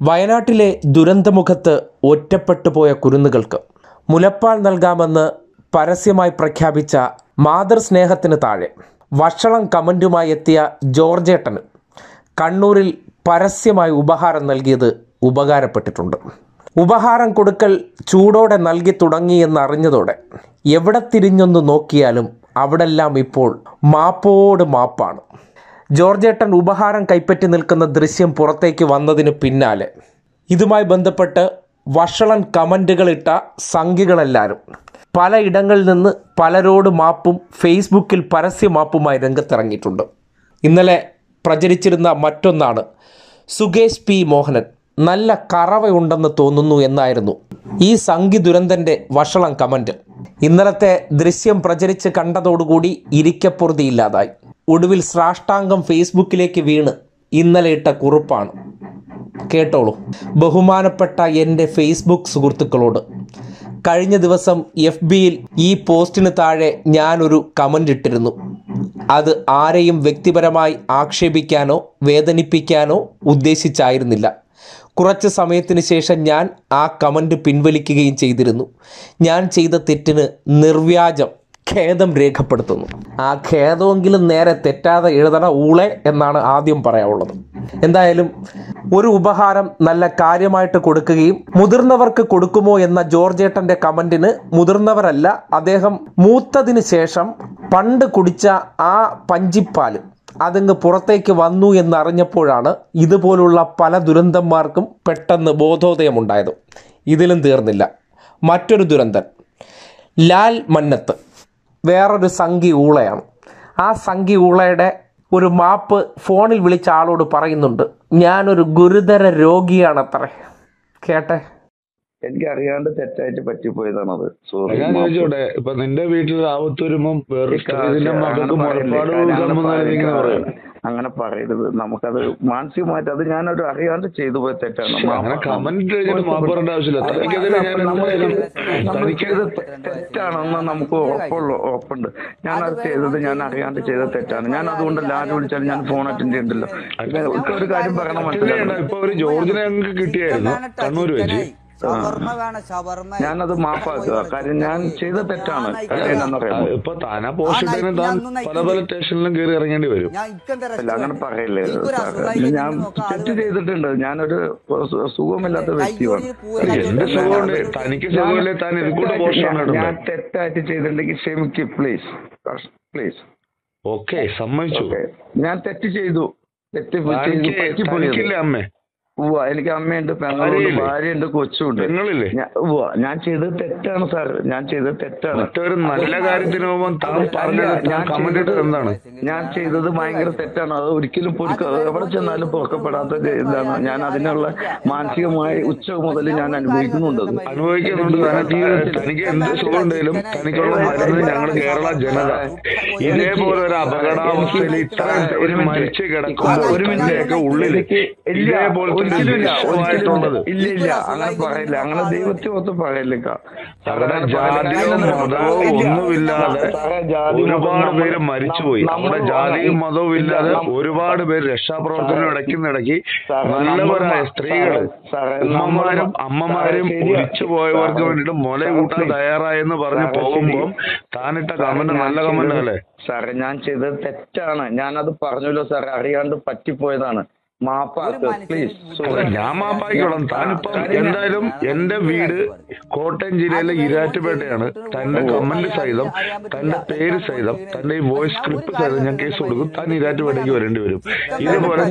വയനാട്ടിലെ ദുരന്തമുഖത്ത് ഒറ്റപ്പെട്ടുപോയ കുരുന്നുകൾക്ക് മുലപ്പാൽ നൽകാമെന്ന് പരസ്യമായി പ്രഖ്യാപിച്ച മാതൃസ്നേഹത്തിന് താഴെ വഷളം കമൻറ്റുമായി എത്തിയ ജോർജേട്ടന് കണ്ണൂരിൽ പരസ്യമായി ഉപഹാരം നൽകിയത് ഉപകാരപ്പെട്ടിട്ടുണ്ട്. ഉപഹാരം കൊടുക്കൽ ചൂടോടെ നൽകി തുടങ്ങിയെന്നറിഞ്ഞതോടെ എവിടെ തിരിഞ്ഞൊന്ന് നോക്കിയാലും അവിടെല്ലാം ഇപ്പോൾ മാപ്പോട് മാപ്പാണ്. ജോർജേട്ടൻ ഉപഹാരം കൈപ്പറ്റി നിൽക്കുന്ന ദൃശ്യം പുറത്തേക്ക് വന്നതിന് പിന്നാലെ ഇതുമായി ബന്ധപ്പെട്ട് വഷളൻ കമൻറ്റുകളിട്ട സംഘികളെല്ലാവരും പലയിടങ്ങളിൽ നിന്ന് പലരോട് മാപ്പും ഫേസ്ബുക്കിൽ പരസ്യ മാപ്പുമായി രംഗത്തിറങ്ങിയിട്ടുണ്ട്. ഇന്നലെ പ്രചരിച്ചിരുന്ന മറ്റൊന്നാണ് സുകേഷ് പി മോഹനൻ നല്ല കറവയുണ്ടെന്ന് തോന്നുന്നു എന്നായിരുന്നു ഈ സംഘി ദുരന്തൻ്റെ വഷളം കമൻറ്റ്. ഇന്നലത്തെ ദൃശ്യം പ്രചരിച്ച് കണ്ടതോടുകൂടി ഇരിക്കപ്പുറതിയില്ലാതായി. ഒടുവിൽ സാഷ്ടാംഗം ഫേസ്ബുക്കിലേക്ക് വീണ് ഇന്നലെ ഇട്ട കുറിപ്പാണ്. കേട്ടോളൂ. ബഹുമാനപ്പെട്ട എൻ്റെ ഫേസ്ബുക്ക് സുഹൃത്തുക്കളോട് കഴിഞ്ഞ ദിവസം FBയിൽ ഈ പോസ്റ്റിന് താഴെ ഞാനൊരു കമൻ്റ് ഇട്ടിരുന്നു. അത് ആരെയും വ്യക്തിപരമായി ആക്ഷേപിക്കാനോ വേദനിപ്പിക്കാനോ ഉദ്ദേശിച്ചായിരുന്നില്ല. കുറച്ച് സമയത്തിന് ശേഷം ഞാൻ ആ കമൻ്റ് പിൻവലിക്കുകയും ചെയ്തിരുന്നു. ഞാൻ ചെയ്ത തെറ്റിന് നിർവ്യാജം ഖേദം രേഖപ്പെടുത്തുന്നു. ആ ഖേദമെങ്കിലും നേരെ തെറ്റാതെ എഴുതണ ഊളെ എന്നാണ് ആദ്യം പറയാനുള്ളത്. എന്തായാലും ഒരു ഉപഹാരം നല്ല കാര്യമായിട്ട് കൊടുക്കുകയും മുതിർന്നവർക്ക് കൊടുക്കുമോ എന്ന ജോർജേട്ടൻ്റെ കമൻറ്റിന് മുതിർന്നവരല്ല, അദ്ദേഹം മൂത്തതിന് ശേഷം പണ്ട് കുടിച്ച ആ പഞ്ചിപ്പാൽ അതങ്ങ് പുറത്തേക്ക് വന്നു എന്നറിഞ്ഞപ്പോഴാണ് ഇതുപോലുള്ള പല ദുരന്തന്മാർക്കും പെട്ടെന്ന് ബോധോദയമുണ്ടായത്. ഇതിലും തീർന്നില്ല. മറ്റൊരു ദുരന്തൻ ലാൽ മന്നത്ത് വേറൊരു സംഘി ഊളയാണ്. ആ സംഘി ഊളയുടെ ഒരു മാപ്പ് ഫോണിൽ വിളിച്ച ആളോട് പറയുന്നുണ്ട്. ഞാനൊരു ഗുരുതര രോഗിയാണത്രേ. കേട്ടെ. എനിക്ക് അറിയാണ്ട് തെറ്റായിട്ട് പറ്റിപ്പോയതാണത്. ഞാൻ ചോദിച്ചോട്ടെ, ഇപ്പൊ നിന്റെ വീട്ടിൽ ആപത്ത് വരുമ്പം അങ്ങനെ പറയരുത്. നമുക്കത് മാനസികമായിട്ട് അത് ഞാനൊരു അറിയാണ്ട് ചെയ്തു പോയ തെറ്റാണ്. തെറ്റാണെന്ന് നമുക്ക് ഉറപ്പുണ്ട്. ഞാനത് ചെയ്തത് ഞാൻ അറിയാണ്ട് ചെയ്ത തെറ്റാണ്. ഞാൻ അതുകൊണ്ടല്ല ആര് വിളിച്ചാലും ഞാൻ ഫോൺ അറ്റൻഡ് ചെയ്യണ്ടല്ലോ. ഒരു കാര്യം പറയണം, മനസ്സിലായി. ഇപ്പൊ ഒരു ജോർജിനെ കിട്ടിയായിരുന്നു കണ്ണൂർ വെച്ച്. ഞാനത് മാപ്പാക്കുക. കാര്യം ഞാൻ ചെയ്ത തെറ്റാണ്. ഇപ്പൊ താനാ പോസ്റ്റ് താൻ പല പല സ്റ്റേഷനിലും കയറി ഇറങ്ങേണ്ടി വരും. അല്ല, അങ്ങനെ പറയല്ലേ. ഞാൻ തെറ്റ് ചെയ്തിട്ടുണ്ട്. ഞാനൊരു സുഖമില്ലാത്ത വ്യക്തിയാണ്. എന്റെ സുഖമുണ്ട്, തനിക്ക് സുഖമില്ലേ? താൻ ഇതുകൂടെ പോസ്റ്റാണ്. ഞാൻ തെറ്റായിട്ട് ചെയ്തിട്ടുണ്ടെങ്കിൽ ക്ഷമിക്ക് പ്ലീസ്. പ്ലീസ്. ഓക്കെ, സമ്മതിച്ചു. ഞാൻ തെറ്റ് ചെയ്തു. തനിക്കില്ലേ അമ്മേ? എനിക്ക് അമ്മയുണ്ട്, പെങ്ങളുണ്ട്, ഭാര്യയുണ്ട്, കൊച്ചുണ്ട്. ഞാൻ ചെയ്തത് തെറ്റാണ് സാർ. ഞാൻ ചെയ്തത് തെറ്റാണ്. മറ്റൊരു നല്ല കാര്യത്തിന് എന്താണ് ഞാൻ ചെയ്തത് ഭയങ്കര തെറ്റാണ്. അത് ഒരിക്കലും എവിടെ ചെന്നാലും പൊറുക്കപ്പെടാത്ത ഇതാണ്. ഞാൻ അതിനുള്ള മാനസികമായി ഉച്ച മുതൽ ഞാൻ അനുഭവിക്കുന്നുണ്ട്. തനിക്ക് എന്ത് സുഖമുണ്ടെങ്കിലും തനിക്കുള്ള മരുന്ന് ഞങ്ങൾ കേരള ജനത ഇതേപോലെ ഒരു അപകടാവസ്ഥയിൽ ഇത്രയും മരിച്ചു കിടക്കുമ്പോൾ ഒരു മിനിറ്റ് ഉള്ളിലേക്ക് ഇതേപോലെ ഇല്ല, അങ്ങനെ പറയില്ല. അങ്ങനെ ദൈവത്തെ ഒത്ത് പറയില്ല. അവിടെ ജാതിയും മതവും ഒന്നുമില്ലാതെ ഒരുപാട് പേര് മരിച്ചുപോയി. നമ്മുടെ ജാതിയും മതവും ഇല്ലാതെ ഒരുപാട് പേര് രക്ഷാപ്രവർത്തനം ഇടയ്ക്ക് നല്ലവരായ സ്ത്രീകൾ, ഉമ്മമാരും അമ്മമാരും ഒഴിച്ചു പോയവർക്ക് വേണ്ടിയിട്ട് മുല കൂട്ടാൻ തയ്യാറായെന്ന് പറഞ്ഞ് പോകുമ്പോൾ താനിട്ട കമന്റ് നല്ല കമന്റ് അല്ലേ സാറേ? ഞാൻ ചെയ്തത് തെറ്റാണ്. ഞാനത് പറഞ്ഞല്ലോ സാറേ, അറിയാണ്ട് പറ്റിപ്പോയതാണ്. ഞാൻ മാപ്പായിക്കോളാം. താനിപ്പം എന്തായാലും എന്റെ വീട് കോട്ടയം ജില്ലയിലെ ഇരാറ്റുപേട്ടയാണ്. തന്റെ കമന്റ് സഹിതം, തന്റെ പേര് സഹിതം, തന്റെ ഈ വോയിസ് ക്ലിപ്പ് സഹിതം ഞാൻ കേസ് കൊടുക്കും. താൻ ഇരാറ്റുപേട്ടയ്ക്ക് വരേണ്ടി വരും. ഇതുപോലെ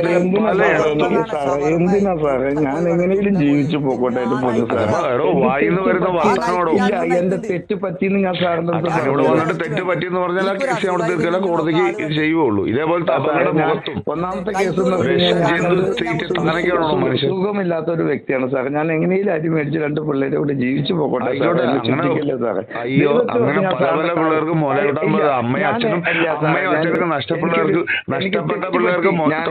എന്തിനാ സാറേ? ഞാൻ എങ്ങനെയും ജീവിച്ചു പോകട്ടെ. വായിന്ന് വരുന്ന വർത്തമാനോടോ എന്റെ തെറ്റ് പറ്റിയെന്ന് ഞാൻ സാറിന്റെ ഇവിടെ വന്നിട്ട് തെറ്റ് പറ്റിയെന്ന് പറഞ്ഞാൽ ആ കേസ് അവിടെ തീർക്കല, കോടതിക്ക് ഇത് ചെയ്യുള്ളൂ. ഇതേപോലത്തെ അപകട മുഖത്തും ഒന്നാമത്തെ കേസ് സുഖമില്ലാത്ത ഒരു വ്യക്തിയാണ് സാർ. ഞാൻ എങ്ങനെയും അരി മേടിച്ച് 2 പിള്ളേരെ കൂടെ ജീവിച്ചു പോകട്ടെ. അയ്യോ, അങ്ങനെ പല പല പിള്ളേർക്ക് മുലയിടാൻ അമ്മയും അച്ഛനും നഷ്ടപ്പെട്ട പിള്ളേർക്ക്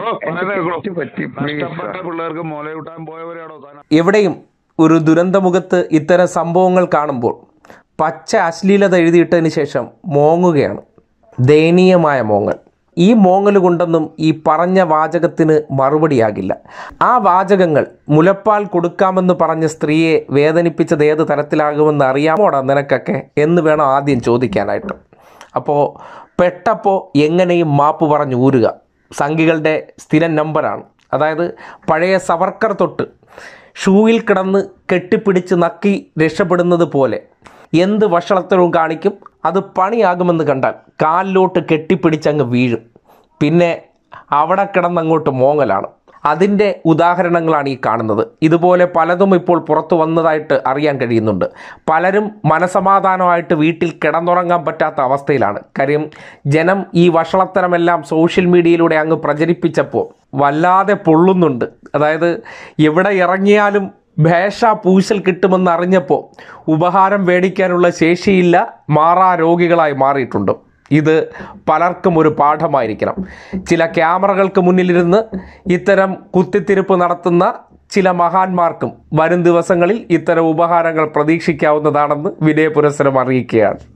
മുലയൂട്ടാൻ പോയവരാണോ? എവിടെയും ഒരു ദുരന്തമുഖത്ത് ഇത്തരം സംഭവങ്ങൾ കാണുമ്പോൾ പച്ച അശ്ലീലത എഴുതിയിട്ടതിന് ശേഷം മോങ്ങുകയാണ്. ദയനീയമായ മോങ്ങൽ. ഈ മോങ്ങൽ കൊണ്ടൊന്നും ഈ പറഞ്ഞ വാചകത്തിന് മറുപടിയാകില്ല. ആ വാചകങ്ങൾ മുലപ്പാൽ കൊടുക്കാമെന്ന് പറഞ്ഞ സ്ത്രീയെ വേദനിപ്പിച്ചത് ഏത് തരത്തിലാകുമെന്ന് അറിയാമോടാ നിനക്കൊക്കെ എന്ന് വേണം ആദ്യം ചോദിക്കാനായിട്ട്. അപ്പോൾ പെട്ടപ്പോൾ എങ്ങനെയും മാപ്പ് പറഞ്ഞ് ഊരുക സംഘികളുടെ സ്ഥിരം നമ്പറാണ്. അതായത് പഴയ സവർക്കർ തൊട്ട് ഷൂവിൽ കിടന്ന് കെട്ടിപ്പിടിച്ച് നക്കി രക്ഷപ്പെടുന്നത് പോലെ എന്ത് വഷളത്തരവും കാണിക്കും. അത് പണിയാകുമെന്ന് കണ്ടാൽ കാലിലോട്ട് കെട്ടിപ്പിടിച്ചങ്ങ് വീഴും. പിന്നെ അവിടെ കിടന്നങ്ങോട്ട് മോങ്ങലാണ്. അതിൻ്റെ ഉദാഹരണങ്ങളാണ് ഈ കാണുന്നത്. ഇതുപോലെ പലതും ഇപ്പോൾ പുറത്തു വന്നതായിട്ട് അറിയാൻ കഴിയുന്നുണ്ട്. പലരും മനസമാധാനമായിട്ട് വീട്ടിൽ കിടന്നുറങ്ങാൻ പറ്റാത്ത അവസ്ഥയിലാണ്. കാര്യം ജനം ഈ വഷളത്തരമെല്ലാം സോഷ്യൽ മീഡിയയിലൂടെ അങ്ങ് പ്രചരിപ്പിച്ചപ്പോൾ വല്ലാതെ പൊള്ളുന്നുണ്ട്. അതായത് എവിടെ ഇറങ്ങിയാലും ഭേഷ പൂശൽ കിട്ടുമെന്ന് അറിഞ്ഞപ്പോൾ ഉപഹാരം മേടിക്കാനുള്ള ശേഷിയില്ല, മാറാ രോഗികളായി മാറിയിട്ടുണ്ട്. ഇത് പലർക്കും ഒരു പാഠമായിരിക്കണം. ചില ക്യാമറകൾക്ക് മുന്നിലിരുന്ന് ഇത്തരം കുത്തിത്തിരിപ്പ് നടത്തുന്ന ചില മഹാന്മാർക്കും വരും ദിവസങ്ങളിൽ ഇത്തരം ഉപഹാരങ്ങൾ പ്രതീക്ഷിക്കാവുന്നതാണെന്ന് വിനയപുരസ്സരം അറിയിക്കുകയാണ്.